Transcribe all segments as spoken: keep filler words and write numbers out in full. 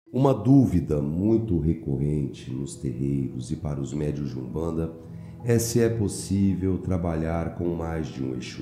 Uma dúvida muito recorrente nos terreiros e para os médiuns de Umbanda é se é possível trabalhar com mais de um Exu.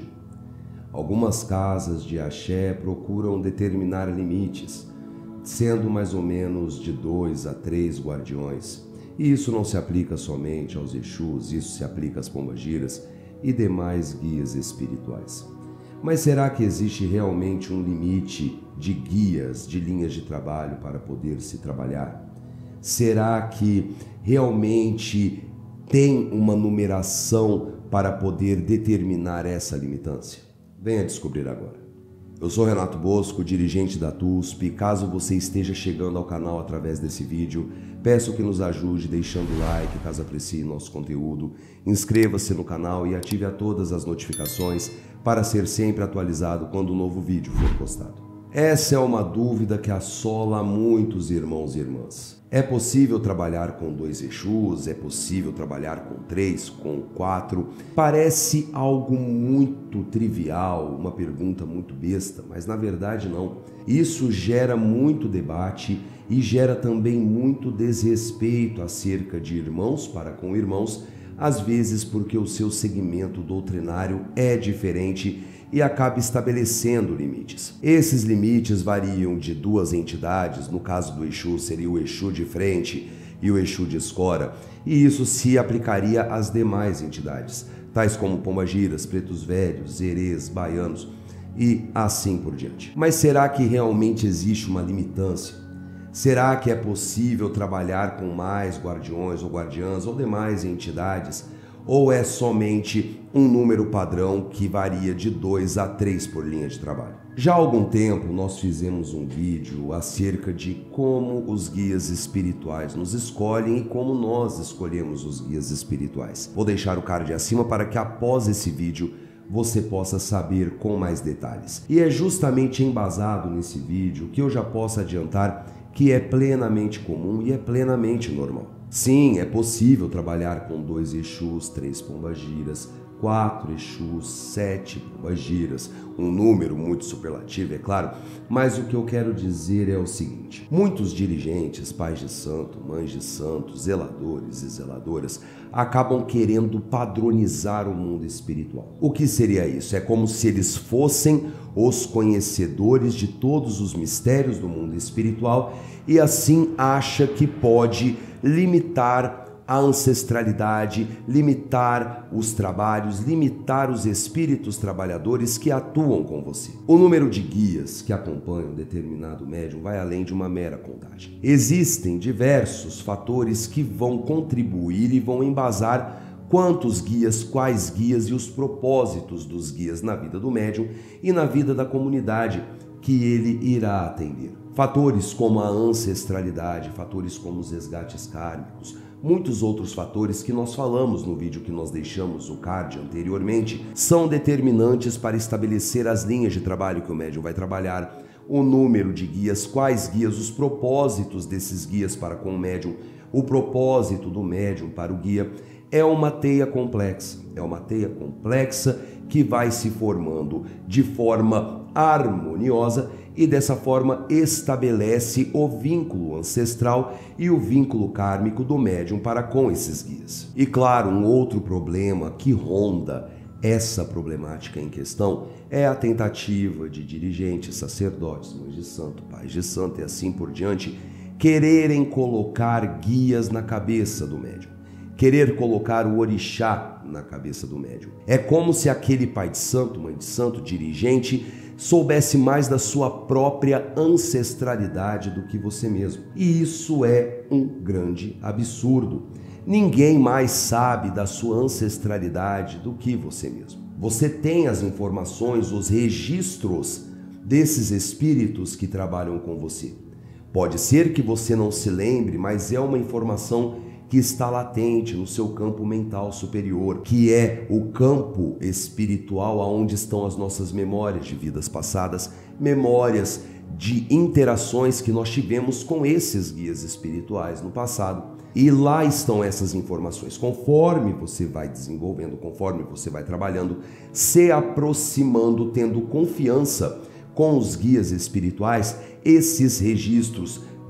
Algumas casas de axé procuram determinar limites, sendo mais ou menos de dois a três guardiões. E isso não se aplica somente aos Exus, isso se aplica às pombagiras e demais guias espirituais. Mas será que existe realmente um limite de guias, de linhas de trabalho para poder se trabalhar? Será que realmente tem uma numeração para poder determinar essa limitância? Venha descobrir agora. Eu sou Renato Bosco, dirigente da T U S P. Caso você esteja chegando ao canal através desse vídeo, peço que nos ajude deixando o like caso aprecie nosso conteúdo, inscreva-se no canal e ative a todas as notificações para ser sempre atualizado quando um novo vídeo for postado. Essa é uma dúvida que assola muitos irmãos e irmãs. É possível trabalhar com dois Exus? É possível trabalhar com três, com quatro? Parece algo muito trivial, uma pergunta muito besta, mas na verdade não. Isso gera muito debate e gera também muito desrespeito acerca de irmãos para com irmãos, às vezes porque o seu segmento doutrinário é diferente e acaba estabelecendo limites. Esses limites variam de duas entidades, no caso do Exu seria o Exu de frente e o Exu de escora, e isso se aplicaria às demais entidades, tais como pombagiras, pretos velhos, herês, baianos e assim por diante. Mas será que realmente existe uma limitância? Será que é possível trabalhar com mais guardiões ou guardiãs ou demais entidades? Ou é somente um número padrão que varia de dois a três por linha de trabalho? Já há algum tempo nós fizemos um vídeo acerca de como os guias espirituais nos escolhem e como nós escolhemos os guias espirituais. Vou deixar o card acima para que após esse vídeo você possa saber com mais detalhes. E é justamente embasado nesse vídeo que eu já posso adiantar que é plenamente comum e é plenamente normal. Sim, é possível trabalhar com dois Exus, três pombagiras, quatro Exus, sete pombagiras, um número muito superlativo, é claro, mas o que eu quero dizer é o seguinte: muitos dirigentes, pais de santo, mães de santo, zeladores e zeladoras acabam querendo padronizar o mundo espiritual. O que seria isso? É como se eles fossem os conhecedores de todos os mistérios do mundo espiritual e assim acha que pode limitar a ancestralidade, limitar os trabalhos, limitar os espíritos trabalhadores que atuam com você. O número de guias que acompanham determinado médium vai além de uma mera contagem. Existem diversos fatores que vão contribuir e vão embasar quantos guias, quais guias e os propósitos dos guias na vida do médium e na vida da comunidade que ele irá atender. Fatores como a ancestralidade, fatores como os resgates kármicos, muitos outros fatores que nós falamos no vídeo que nós deixamos o card anteriormente, são determinantes para estabelecer as linhas de trabalho que o médium vai trabalhar, o número de guias, quais guias, os propósitos desses guias para com o médium, o propósito do médium para o guia. É uma teia complexa, é uma teia complexa que vai se formando de forma harmoniosa e dessa forma estabelece o vínculo ancestral e o vínculo kármico do médium para com esses guias. E claro, um outro problema que ronda essa problemática em questão é a tentativa de dirigentes, sacerdotes, mães de santo, pais de santo e assim por diante quererem colocar guias na cabeça do médium, querer colocar o orixá na cabeça do médium. É como se aquele pai de santo, mãe de santo, dirigente, soubesse mais da sua própria ancestralidade do que você mesmo. E isso é um grande absurdo. Ninguém mais sabe da sua ancestralidade do que você mesmo. Você tem as informações, os registros desses espíritos que trabalham com você. Pode ser que você não se lembre, mas é uma informação que está latente no seu campo mental superior, que é o campo espiritual aonde estão as nossas memórias de vidas passadas, memórias de interações que nós tivemos com esses guias espirituais no passado. E lá estão essas informações. Conforme você vai desenvolvendo, conforme você vai trabalhando, se aproximando, tendo confiança com os guias espirituais, esses registros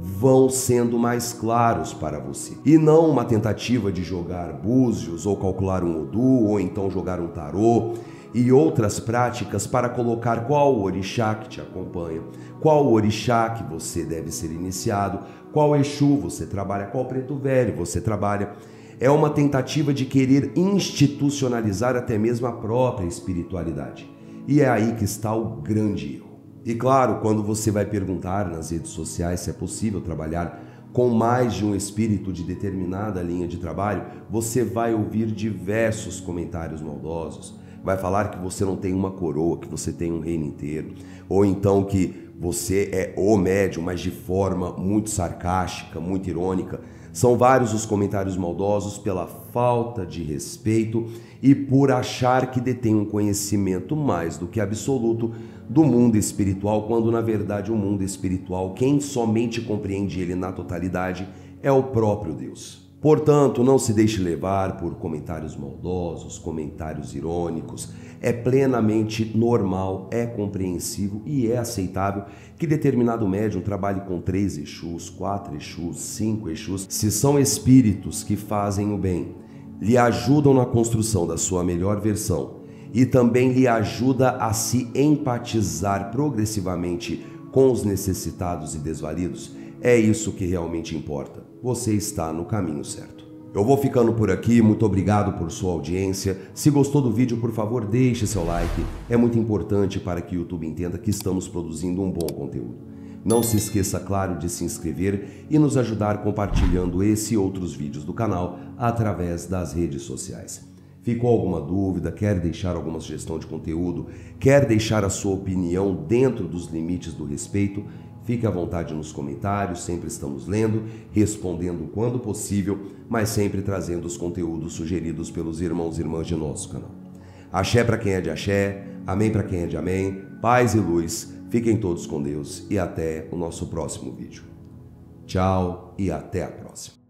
vão sendo mais claros para você. E não uma tentativa de jogar búzios ou calcular um Odu ou então jogar um tarô e outras práticas para colocar qual orixá que te acompanha, qual orixá que você deve ser iniciado, qual Exu você trabalha, qual preto velho você trabalha. É uma tentativa de querer institucionalizar até mesmo a própria espiritualidade. E é aí que está o grande erro. E claro, quando você vai perguntar nas redes sociais se é possível trabalhar com mais de um espírito de determinada linha de trabalho, você vai ouvir diversos comentários maldosos. Vai falar que você não tem uma coroa, que você tem um reino inteiro, ou então que você é o médium, mas de forma muito sarcástica, muito irônica. São vários os comentários maldosos pela falta de respeito e por achar que detém um conhecimento mais do que absoluto do mundo espiritual, quando na verdade o mundo espiritual, quem somente compreende ele na totalidade, é o próprio Deus. Portanto, não se deixe levar por comentários maldosos, comentários irônicos. É plenamente normal, é compreensível e é aceitável que determinado médium trabalhe com três Exus, quatro Exus, cinco Exus. Se são espíritos que fazem o bem, lhe ajudam na construção da sua melhor versão e também lhe ajuda a se empatizar progressivamente com os necessitados e desvalidos, é isso que realmente importa. Você está no caminho certo. Eu vou ficando por aqui, muito obrigado por sua audiência. Se gostou do vídeo, por favor, deixe seu like. É muito importante para que o YouTube entenda que estamos produzindo um bom conteúdo. Não se esqueça, claro, de se inscrever e nos ajudar compartilhando esse e outros vídeos do canal através das redes sociais. Ficou alguma dúvida? Quer deixar alguma sugestão de conteúdo? Quer deixar a sua opinião dentro dos limites do respeito? Fique à vontade nos comentários, sempre estamos lendo, respondendo quando possível, mas sempre trazendo os conteúdos sugeridos pelos irmãos e irmãs de nosso canal. Axé para quem é de axé, amém para quem é de amém, paz e luz, fiquem todos com Deus e até o nosso próximo vídeo. Tchau e até a próxima.